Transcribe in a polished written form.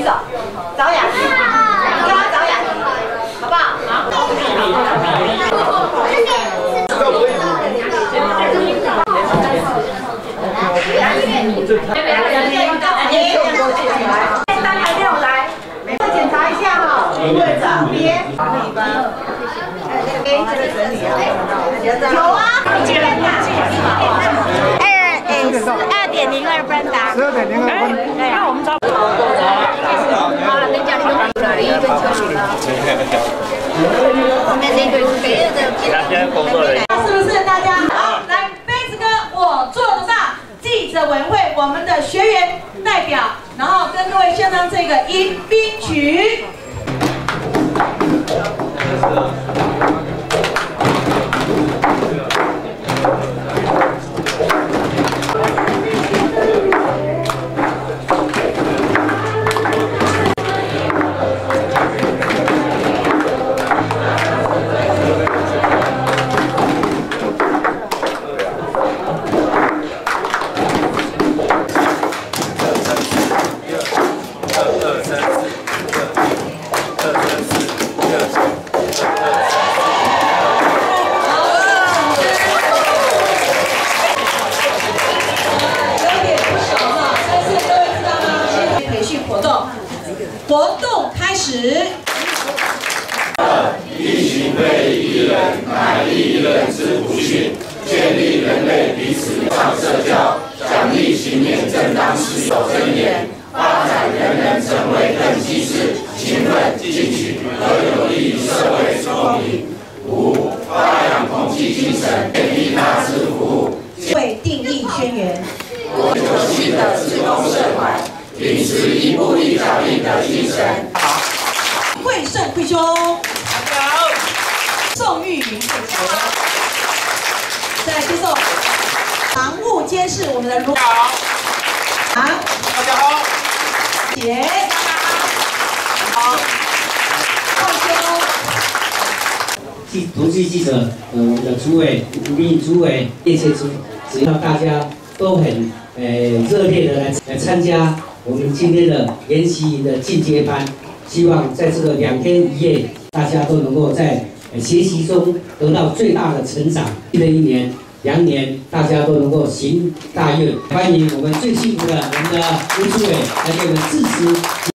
手，找雅婷，你叫他找雅婷，好不好？好。单台6来，检查一下哈，位置别。这个整理啊，有啊，2.02分达，12.02分，对，那我们差不多。啊，人家1分就好了。后面那个别的，是不是大家好？来，杯子哥，我做得到。记者委员会，我们的学员代表，然后跟各位献上这个迎宾曲。活动开始。一群非一人，乃一人之不逊，建立人类彼此上社交，奖励勤勉正当实有尊严，发展人人成为更机智、勤奋、进取和有利于社会公平。5. 发扬同济精神，利他之服务。为定义宣言。有序的志工社团。秉持一步一脚印的精神。惠胜会兄，宋玉云同学，再来接受常务监事我们的卢好，大家好，姐，好，浩兄， 同志记者，我们的主委吴立主委叶切主，只要大家都很热烈的来参加。我们今天的研习营的进阶班，希望在这个2天1夜，大家都能够在学习中得到最大的成长。新的1年、2年，大家都能够行大运。欢迎我们最幸福的我们的吴主委来给我们致辞。